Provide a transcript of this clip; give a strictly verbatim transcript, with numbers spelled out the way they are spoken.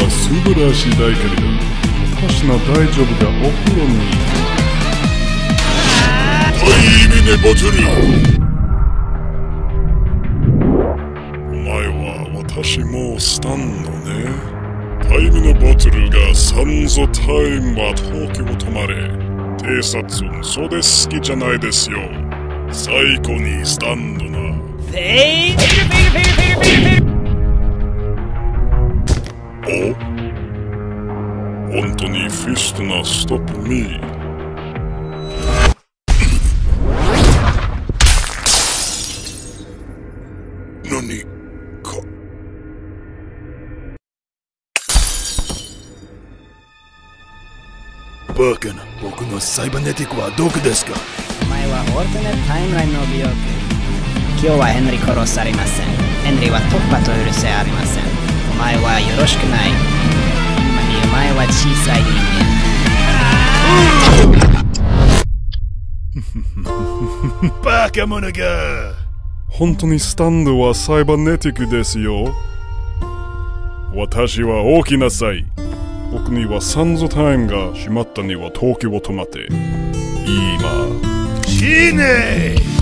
は素晴らしいだけれど、私の大丈夫がお風呂に。 タイミネボトル。お前は私もスタンドね。タイミネボトルがサンゾタイムは東京止まれ。偵察それ好きじゃないですよ。最高にスタンドな。 フェイルフェイルフェイルフェイルフェイルフェイル。 お、本当にフィストなストップミー。何かバカな、僕のサイバネティックはどこですか？ お前はオルタネットタイムラインの美容区。今日はヘンリー殺されません。ヘンリーは突破と許せありません。お前はよろしくない。今にお前は小さい人間。バカ者が。 本当にスタンドはサイバネティックですよ。私は大きなさい。僕にはサンゾタイムが閉まったには東京を止まって。今。 死ねー。